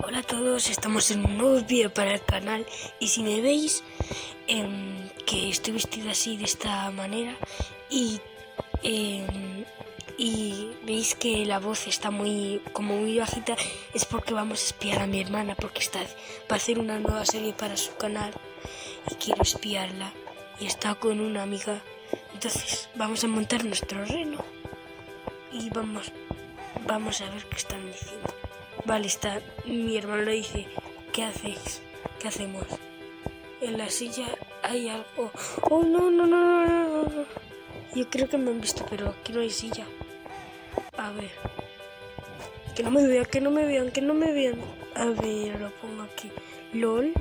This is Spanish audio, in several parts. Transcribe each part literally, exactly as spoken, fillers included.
Hola a todos, estamos en un nuevo vídeo para el canal y si me veis eh, que estoy vestida así de esta manera y, eh, y veis que la voz está muy como muy bajita, es porque vamos a espiar a mi hermana porque está va a hacer una nueva serie para su canal y quiero espiarla y está con una amiga. Entonces vamos a montar nuestro reno y vamos, vamos a ver qué están diciendo. Vale, está. Mi hermano le dice, ¿qué hacéis? ¿Qué hacemos? En la silla hay algo. Oh, no, no, no, no, no, no. Yo creo que me han visto, pero aquí no hay silla. A ver. Que no me vean, que no me vean, que no me vean. A ver, lo pongo aquí. LOL.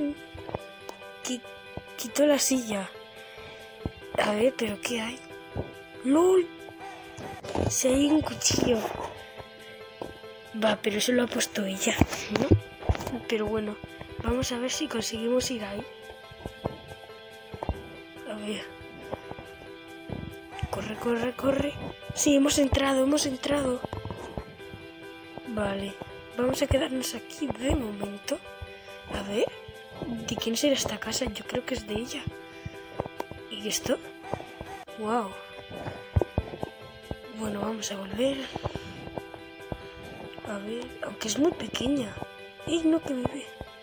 Quito la silla. A ver, pero ¿qué hay? LOL. Si hay un cuchillo. Va, pero eso lo ha puesto ella, ¿no? Pero bueno, vamos a ver si conseguimos ir ahí. A ver. Corre, corre, corre. Sí, hemos entrado, hemos entrado. Vale, vamos a quedarnos aquí de momento. A ver, ¿de quién será esta casa? Yo creo que es de ella. ¿Y esto? Wow. Bueno, vamos a volver. A ver, aunque es muy pequeña. ¡Ey, no, que me ve!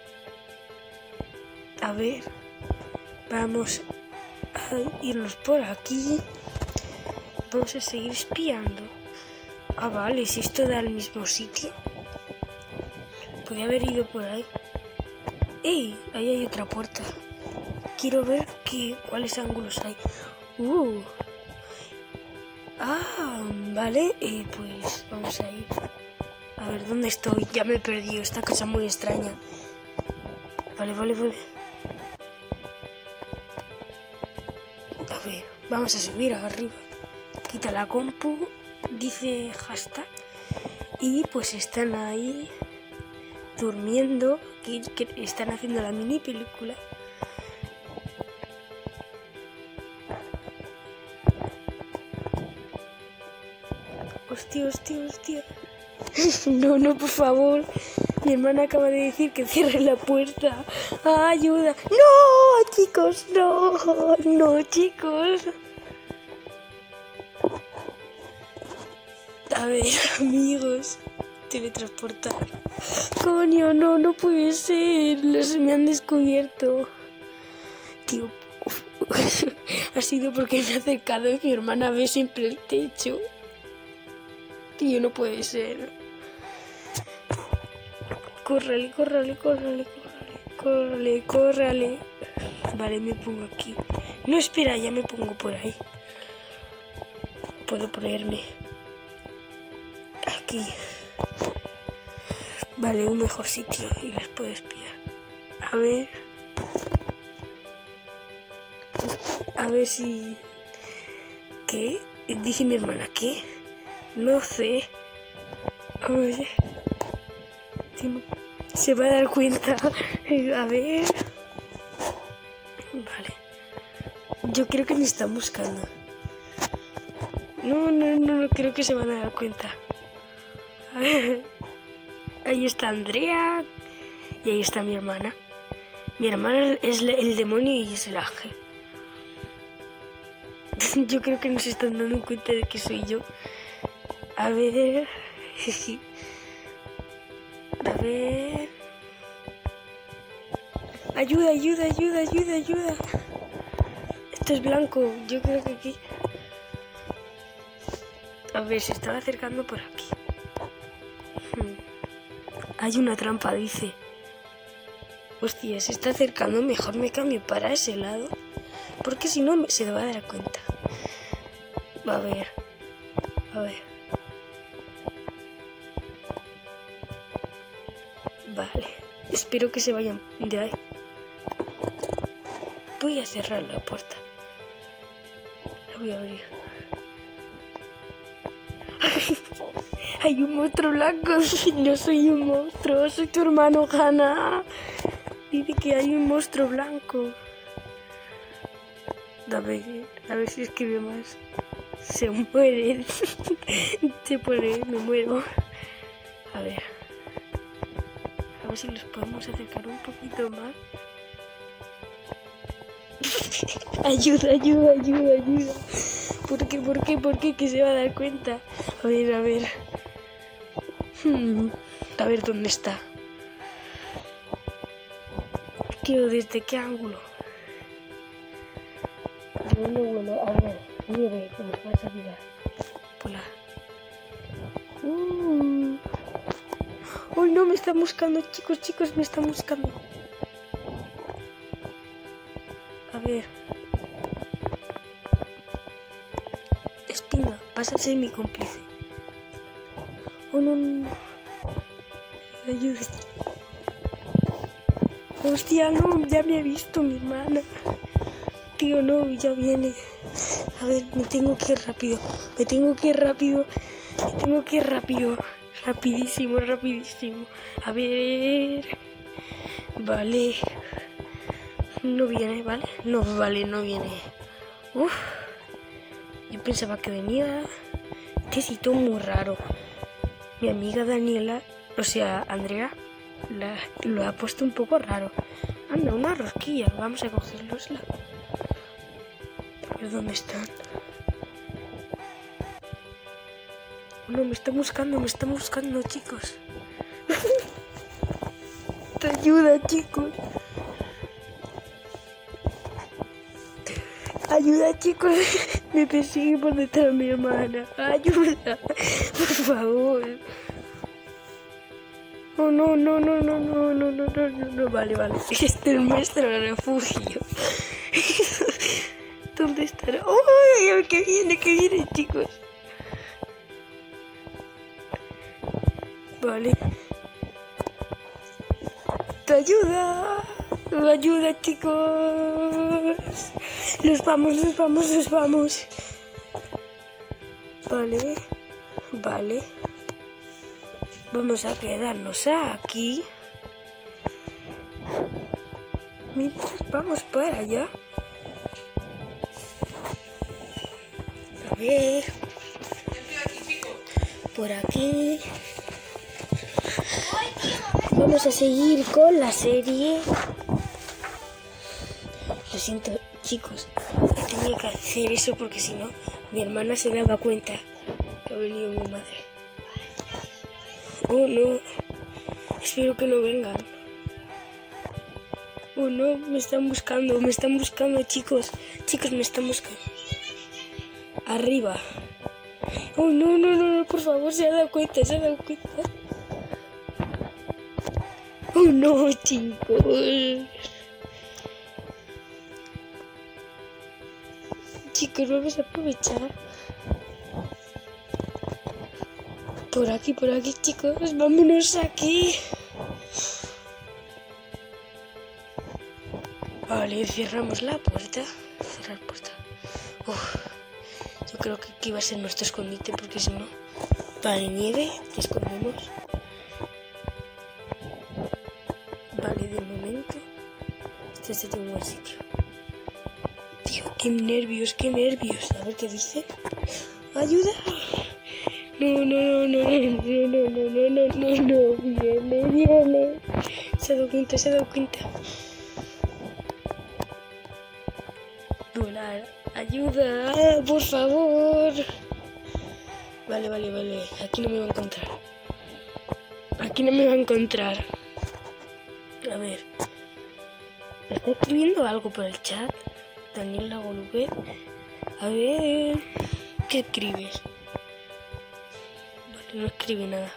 A ver, vamos a irnos por aquí. Vamos a seguir espiando. Ah, vale, si esto da al mismo sitio. Podría haber ido por ahí. ¡Ey! Ahí hay otra puerta. Quiero ver qué, cuáles ángulos hay. ¡Uh! Ah, vale, eh, pues vamos a ir. A ver, ¿dónde estoy? Ya me he perdido. Esta casa es muy extraña. Vale, vale, vale. A ver, vamos a subir arriba. Quita la compu. Dice hashtag. Y pues están ahí durmiendo. Que, que están haciendo la mini película. Hostia, hostia, hostia. No, no, por favor. Mi hermana acaba de decir que cierre la puerta. ¡Ah, ayuda! ¡No, chicos! ¡No! ¡No, chicos! A ver, amigos. Teletransportar. Coño, no, no puede ser. Los me han descubierto. Tío, uf, ha sido porque me he acercado y mi hermana ve siempre el techo. Tío, no puede ser. Córrale, córrale, córrale, córrale, córrale, córrale. Vale, me pongo aquí. No, espera, ya me pongo por ahí. Puedo ponerme aquí. Vale, un mejor sitio y les puedo espiar. A ver. A ver si... ¿Qué? Dice mi hermana, ¿qué? No sé. A ver. Se va a dar cuenta. A ver. Vale. Yo creo que me están buscando. No, no, no, no creo que se van a dar cuenta. A ver. Ahí está Andrea. Y ahí está mi hermana. Mi hermana es el demonio y es el ángel. Yo creo que no se están dando cuenta de que soy yo. A ver. A ver. Ayuda, ayuda, ayuda, ayuda, ayuda. Esto es blanco. Yo creo que aquí. A ver, se estaba acercando por aquí. Hmm. Hay una trampa, dice. Hostia, se está acercando. Mejor me cambio para ese lado. Porque si no se va a dar cuenta. A ver. A ver. Vale, espero que se vayan de ahí. Voy a cerrar la puerta. La voy a abrir. Hay un monstruo blanco. No soy un monstruo, soy tu hermano Hannah. Dice que hay un monstruo blanco. A ver, a ver si escribe más. Se muere. Se pone, me muero. A ver. ver si los podemos acercar un poquito más. Ayuda, ayuda, ayuda, ayuda. ¿Por qué, por qué, por qué? Que se va a dar cuenta. A ver, a ver. Hmm. A ver dónde está. Tío, ¿desde qué ángulo? Bueno, bueno, a ver. Nieve, que nos vas a ayudar. Hola. Uh. ¡Uy, no! Me están buscando, chicos, chicos, me están buscando. A ver. Espina, vas a ser mi cómplice. Oh, no, no. Ayuda. Hostia, no, ya me ha visto mi hermana. Tío, no, ya viene. A ver, me tengo que ir rápido. Me tengo que ir rápido. Me tengo que ir rápido. Rapidísimo, rapidísimo. A ver. Vale. No viene, ¿vale? No, vale, no viene. Uf. Yo pensaba que venía. Este sitio muy raro. Mi amiga Daniela, o sea, Andrea, la, lo ha puesto un poco raro. Anda, una rosquilla. Vamos a cogerlosla. A ver dónde están. No, me están buscando, me están buscando, chicos. Te ayuda, chicos. Ayuda, chicos. Me persigue por detrás mi hermana. Ayuda, por favor. Oh, no, no, no, no, no, no, no, no, no, no. Vale, vale. Este es nuestro refugio. ¿Dónde estará? ¡Oh! ¡Que viene, que viene, chicos! Vale. ¡Te ayuda! ¡Ayuda, chicos! ¡Nos vamos, nos vamos, nos vamos! Vale. Vale. Vamos a quedarnos aquí. Mientras vamos para allá. A ver. Por aquí. Vamos a seguir con la serie. Lo siento, chicos. Tenía que hacer eso porque si no, mi hermana se daba cuenta que ha venido mi madre. Oh, no. Espero que no vengan. Oh, no. Me están buscando. Me están buscando, chicos. Chicos, me están buscando. Arriba. Oh, no, no, no, no. Por favor, se ha dado cuenta. Se ha dado cuenta. Oh, no, chicos. Chicos, vamos a aprovechar. Por aquí, por aquí, chicos. Vámonos aquí. Vale, cerramos la puerta. Cerrar puerta. Uf, yo creo que aquí va a ser nuestro escondite porque si no... Vale, nieve. Te escondemos. Vale, de momento. Este sería un buen sitio. Tío, qué nervios, qué nervios. A ver qué dice. ¡Ayuda! No, no, no, no, no, no, no, no, no, no, viene, viene. Se ha dado cuenta, se ha dado cuenta. Volar, ayuda, por favor. Vale, vale, vale. Aquí no me va a encontrar. Aquí no me va a encontrar. A ver. ¿Me está escribiendo algo por el chat? Daniel Lagolube. A ver. ¿Qué escribes? Vale, no escribe nada.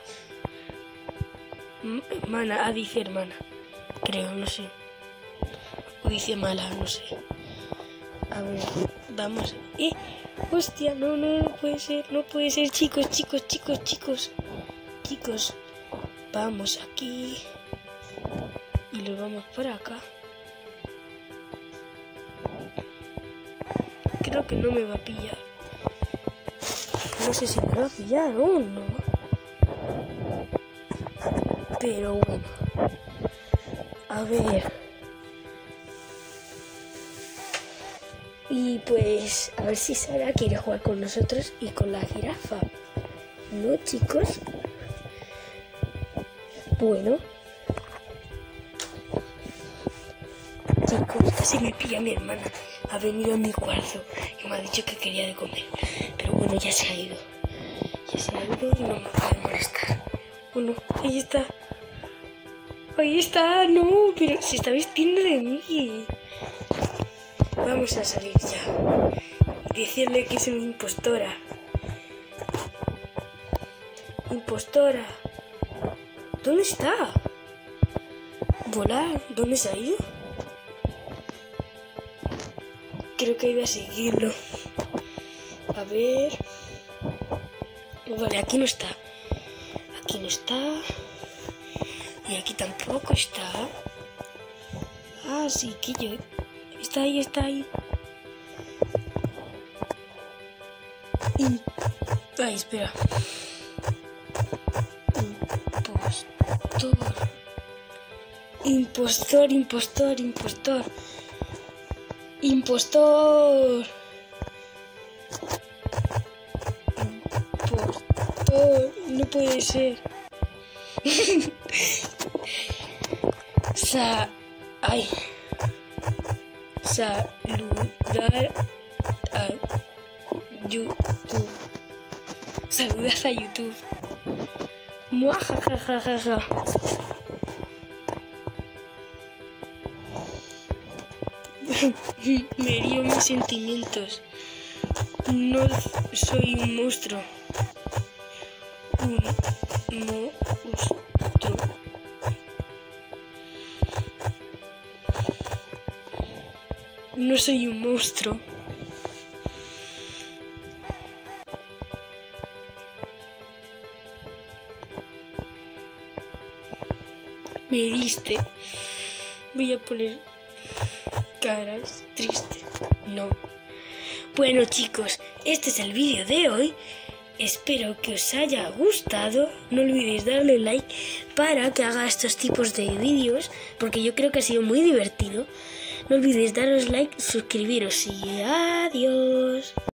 Mana, ah, dice hermana. Creo, no sé. O dice mala, no sé. A ver, vamos. ¡Eh! ¡Hostia! No, no, no puede ser. No puede ser, chicos, chicos, chicos, chicos. Chicos. Vamos aquí. Y lo vamos por acá. Creo que no me va a pillar. No sé si me va a pillar o no. Pero bueno. A ver. Y pues a ver si Sara quiere jugar con nosotros y con la jirafa. ¿No, chicos? Bueno. chicos, casi me pilla mi hermana. Ha venido a mi cuarto y me ha dicho que quería de comer. Pero bueno, ya se ha ido. Ya se ha ido y no me puede molestar. Bueno, ahí está. Ahí está, no, pero se está vistiendo de mí. Vamos a salir ya. Y decirle que es una impostora. Impostora. ¿Dónde está? ¿Volar? ¿Dónde se ha ido? Creo que iba a seguirlo. A ver... Vale, aquí no está. Aquí no está. Y aquí tampoco está. Ah, sí, que yo... Está ahí, está ahí. Y... Ay, espera. Impostor. Impostor, impostor, impostor. Impostor. Impostor. No puede ser. Sa... Ay. Saludar a YouTube. Saludad a YouTube. Muajajajaja. Me herió mis sentimientos. No soy un monstruo. Un monstruo. No soy un monstruo. Me heriste. Voy a poner caras tristes. No. Bueno, chicos, este es el vídeo de hoy. Espero que os haya gustado. No olvidéis darle like para que haga estos tipos de vídeos, porque yo creo que ha sido muy divertido. No olvidéis daros like, suscribiros y adiós.